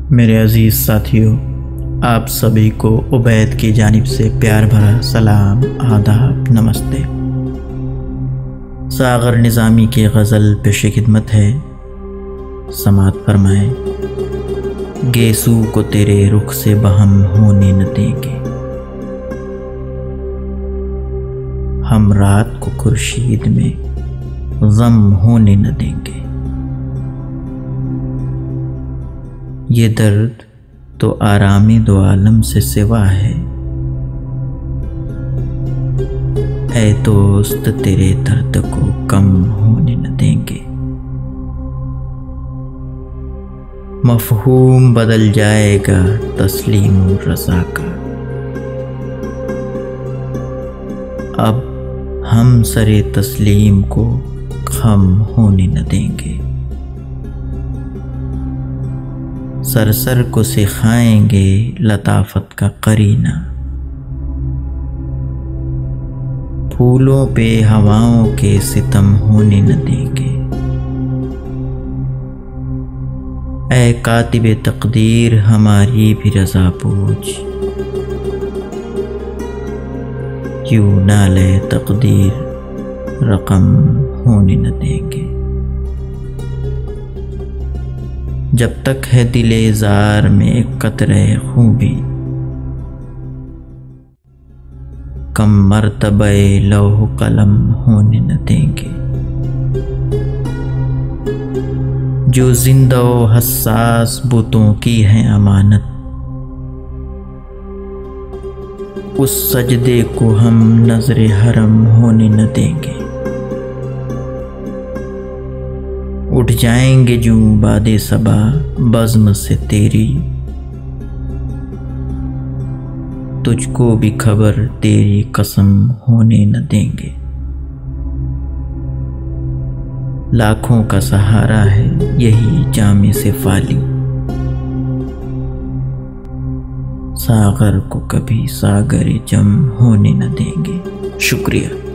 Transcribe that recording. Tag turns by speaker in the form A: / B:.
A: मेरे अजीज़ साथियों, आप सभी को उबैद की जानिब से प्यार भरा सलाम, आदाब, नमस्ते। सागर निज़ामी की गज़ल पेश खिदमत है। समात फरमाएं। गेसू को तेरे रुख से बहम होने न देंगे, हम रात को खुर्शीद में गम होने न देंगे। ये दर्द तो आरामी दो आलम से सिवा है, ऐ दोस्त तेरे दर्द को कम होने न देंगे। मफ़हूम बदल जाएगा तस्लीम रज़ा का, अब हम सरे तस्लीम को खम होने न देंगे। सरसर को सिखाएंगे लताफत का करीना, फूलों पे हवाओं के सितम होने न देंगे। ऐ कातिबे तकदीर हमारी भी रज़ा पूछ, क्यों ना ले तकदीर रकम होने न देंगे। जब तक है दिले जार में एक कतरे खूबी, कम मर्तबे लौह कलम होने न देंगे। जो जिंदा व हसास बुतों की है अमानत, उस सजदे को हम नजरे हरम होने न देंगे। उठ जाएंगे जूं बादे सबा बज़्म से तेरी, तुझको भी खबर तेरी कसम होने न देंगे। लाखों का सहारा है यही जामे से फाली, सागर को कभी सागर जम होने न देंगे। शुक्रिया।